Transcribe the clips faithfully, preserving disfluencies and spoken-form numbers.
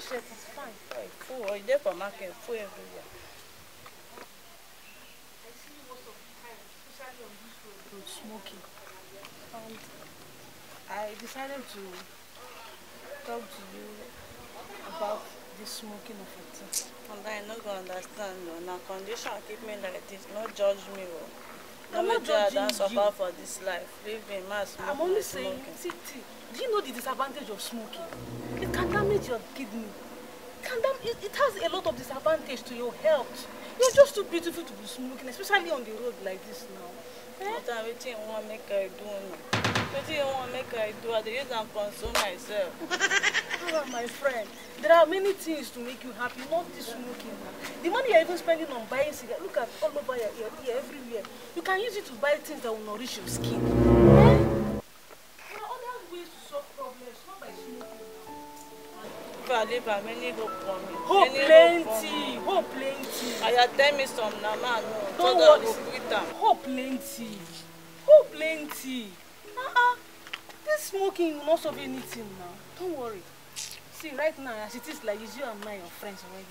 shirt is fine. Like, full, or you there for market, full everywhere. I see most of the time, especially on this road, road smoking. And I decided to talk to you about this smoking of a thing. And I no go understand, no. Now condition keep me like this. No judge me, oh. I'm No not me I judging don't you. suffer for this life. Leave me, man, smoke. I'm only my saying, smoking. see, see, do you know the disadvantage of smoking? It can damage your kidney. It, can dam it, it has a lot of disadvantage to your health. You're just too beautiful to be smoking, especially on the road like this now. Eh? What time wetin you want make I do now? Wetin you want make I do? I dey use and console myself. Ah, my friend, there are many things to make you happy, not this smoking. The money you're even spending on buying cigarettes, look at all over your ear, here, everywhere. You can use it to buy things that will nourish your skin. Eh? There are other ways to solve problems, not by smoking. If I live, I many hope for me. Hope Many plenty, hope plenty. And you tell me some na man no. Don't So worry. go quit am. Hope plenty, hope plenty. Uh-uh. This smoking will not solve anything now. Don't worry. See, right now, as it is like this, you and I are friends already.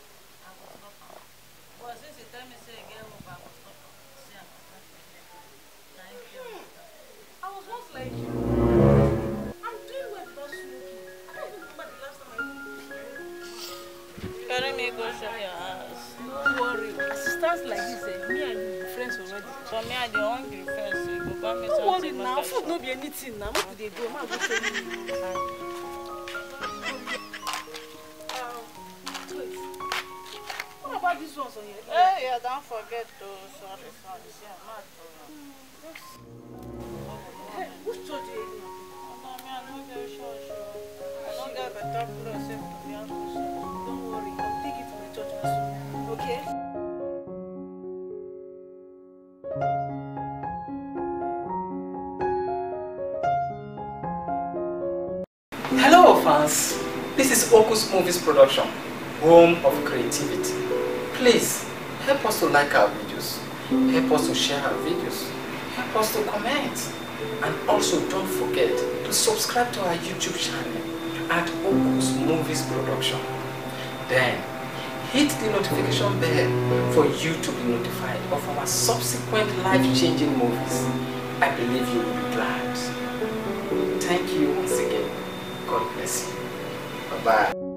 Well, since you tell me say you get hope, I must stop am. See, I must stop am. Thank you. I was once like you. I'm doing well without smoking. I don't even remember the last time I smoked. Carry me go show your house. Don't worry. As it stands like this, eh, me and you be friends already. For me, I dey hungry first, so you go buy me Don't worry something. now. make I Food chop. no be anything now. Make they go. Man, go show you. Um, wait. What about these ones on your ear? Hey, yeah, don't forget to sorry, sorry. See, I'm not Hey, which church are you in? I don't get church. I don't get better clothes except to be on the church. Don't worry. I'll take it to the church soon. Okay? Hello fans, this is Okus Movies Production, home of creativity. Please, help us to like our videos, help us to share our videos, help us to comment, and also don't forget to subscribe to our YouTube channel at Okus Movies Production. Then, hit the notification bell for you to be notified of our subsequent life-changing movies. I believe you will be glad. Thank you once again. God bless you. Bye-bye.